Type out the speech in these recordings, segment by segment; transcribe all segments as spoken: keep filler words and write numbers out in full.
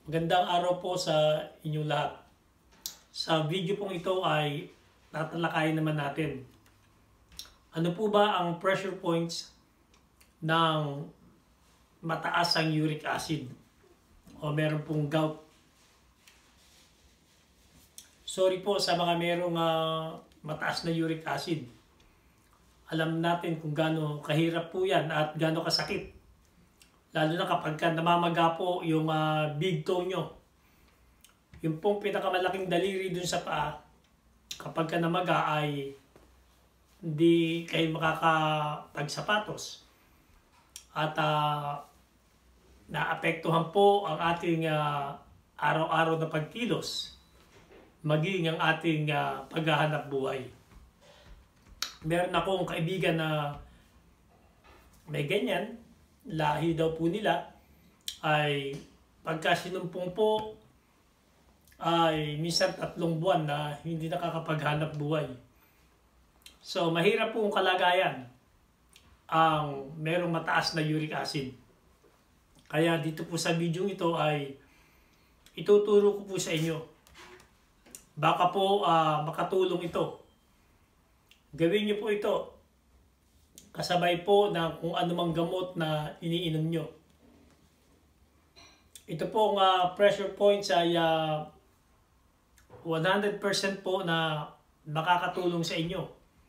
Magandang araw po sa inyong lahat. Sa video pong ito ay tatalakayin naman natin. Ano po ba ang pressure points ng mataas ang uric acid o meron pong gout? Sorry po sa mga merong uh, mataas na uric acid. Alam natin kung gaano kahirap po yan at gaano kasakit. Lalo na kapag ka namamaga po yung uh, big toe nyo. Yung pong pinakamalaking daliri dun sa paa, kapag ka namaga ay hindi kayo makakapagsapatos. At uh, naapektuhan po ang ating uh, araw-araw na pagkilos, maging ang ating uh, paghahanap buhay. Meron akong kaibigan na may ganyan, lahi daw po nila, ay pagka sinumpong po ay minsan tatlong buwan na hindi nakakapaghanap buhay. So mahirap po ang kalagayan ang merong mataas na uric acid. Kaya dito po sa video ito ay ituturo ko po sa inyo. Baka po uh, makatulong ito. Gawin niyo po ito kasabay po ng kung anumang gamot na iniinom nyo. Ito pong uh, pressure points ay uh, one hundred percent po na makakatulong sa inyo.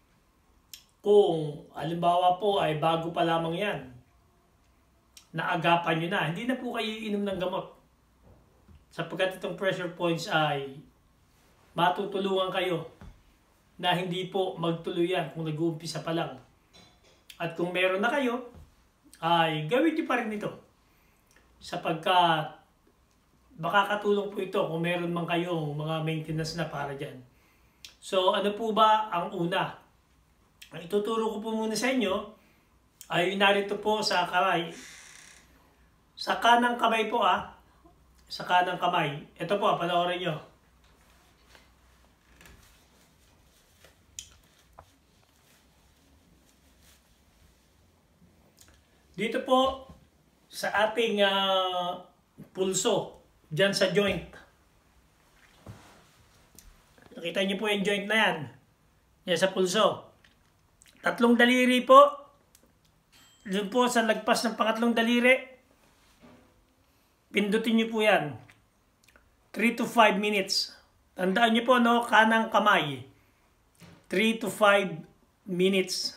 Kung halimbawa po ay bago pa lamang yan, naagapan nyo na, hindi na po kayo iinom ng gamot. Sapagkat itong pressure points ay matutulungan kayo na hindi po magtuloy yan kung nag-uumpisa pa lang. At kung meron na kayo, ay gawin niyo pa rin ito. Sapagkat makakatulong po ito kung meron man kayong mga maintenance na para dyan. So ano po ba ang una? Ang ituturo ko po muna sa inyo ay narito po sa kamay. Sa kanang kamay po ah. Sa kanang kamay. Ito po, panoorin nyo. Dito po sa ating uh, pulso, dyan sa joint. Nakita niyo po yung joint na yan. Yan sa pulso. Tatlong daliri po. Doon po sa lagpas ng pangatlong daliri. Pindutin niyo po yan. three to five minutes. Tandaan niyo po, no, kanang kamay. three to five minutes.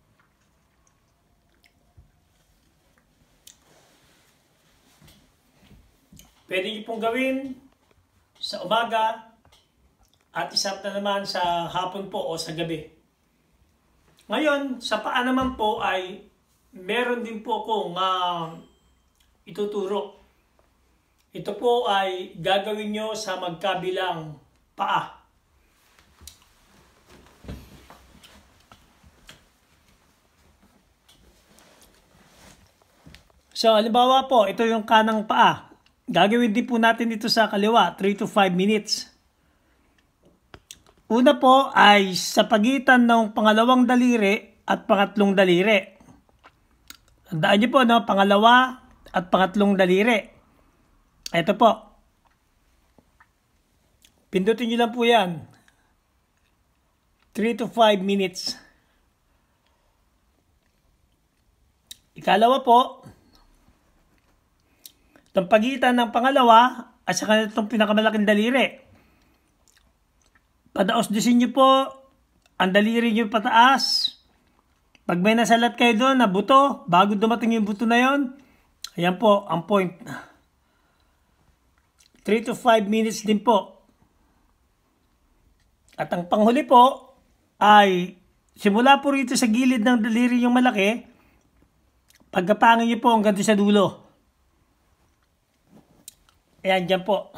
Pwede niyo pong gawin sa umaga at isa na naman sa hapon po o sa gabi. Ngayon, sa paa naman po ay meron din po akong uh, ituturo. Ito po ay gagawin nyo sa magkabilang paa. So, halimbawa po, ito yung kanang paa. Gagawin din po natin ito sa kaliwa, three to five minutes. Una po ay sa pagitan ng pangalawang daliri at pangatlong daliri. Tandaan niyo po, no? Pangalawa at pangatlong daliri. Ito po. Pindutin niyo lang po yan. three to five minutes. Ikalawa po, itong pagitan ng pangalawa at saka itong pinakamalaking daliri. Padaos-disin nyo po ang daliri nyo pataas. Pag may nasalat kayo doon na buto, bago dumating yung buto na yon, ayan po ang point. three to five minutes din po. At ang panghuli po ay simula po rito sa gilid ng daliri yung malaki, pagkapangin nyo po hanggang sa dulo. Ayan, dyan po.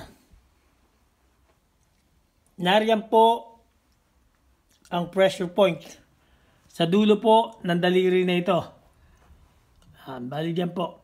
Nariyan po ang pressure point. Sa dulo po ng daliri na ito. Ah, bali dyan po.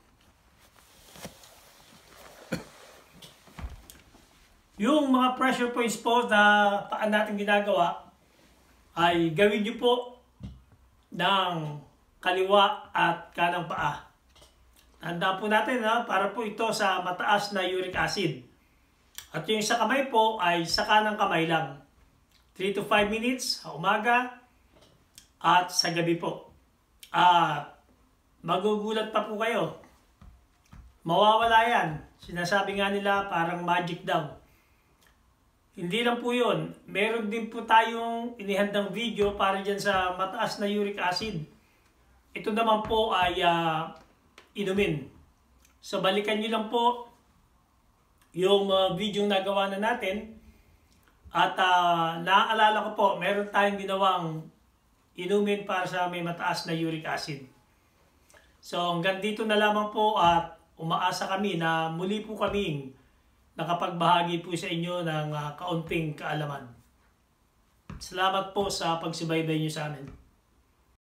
Yung mga pressure points po na paan natin ginagawa ay gawin nyo po ng kaliwa at kanang paa. Handa po natin ha, para po ito sa mataas na uric acid. At yung sa kamay po ay sa kanang kamay lang. three to five minutes sa umaga at sa gabi po. At magugulat pa po kayo. Mawawala yan. Sinasabi nga nila parang magic daw. Hindi lang po yun. Meron din po tayong inihandang video para dyan sa mataas na uric acid. Ito naman po ay uh, inumin. So balikan nyo lang po yung uh, video nagawa na natin. At uh, naaalala ko po, meron tayong ginawang inumin para sa may mataas na uric acid. So hanggang dito na lamang po at umaasa kami na muli po kaming nakapagbahagi po sa inyo ng uh, kaunting kaalaman. Salamat po sa pagsubaybay nyo sa amin.